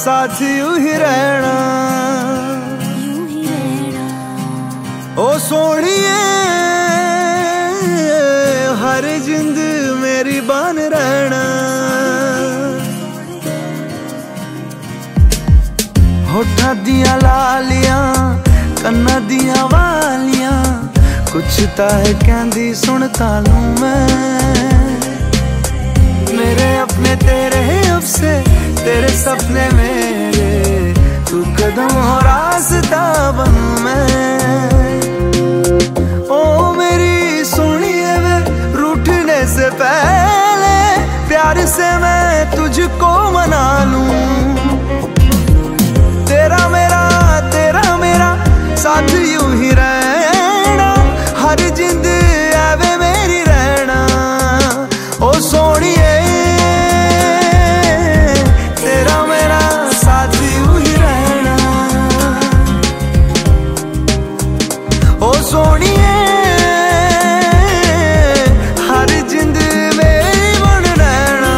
साथ यूं ही रहना, ओ सोनिए हर जिंद मेरी बन रहना। होठा दिया लालियां कन्ना दिया वालियां, कुछ ता है कहंदी सुनता लूं मैं। मेरे अपने तेरे अब से तेरे सपने मेरे, तू कदम हो रास्ता बनूं मैं। ओ मेरी सुनिए वे रूठने से पहले प्यार से मैं तुझको मना लूं। तेरा मेरा साथ यूं ही रहना, हर जिंद आवे मेरी रहना। ओ सोनिए तेरा मेरा साथ यूं ही रहना, ओ सोनिए हर जिंद मेरी बन रहना।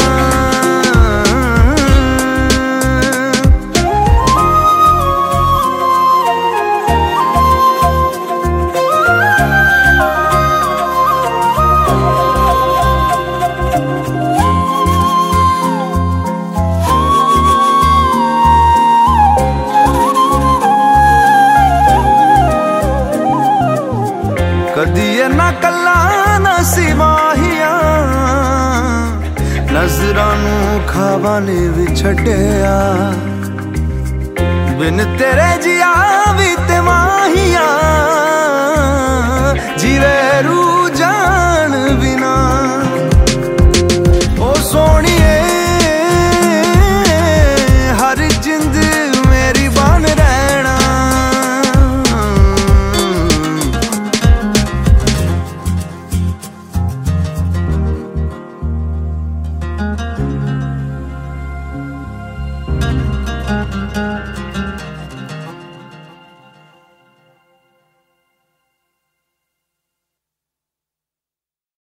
कदी ना कला ना सिवाहियां, नजरां नू खावां ने भी छड्डिया। बिन तेरे जिया भी ते माहियां, जीवे रू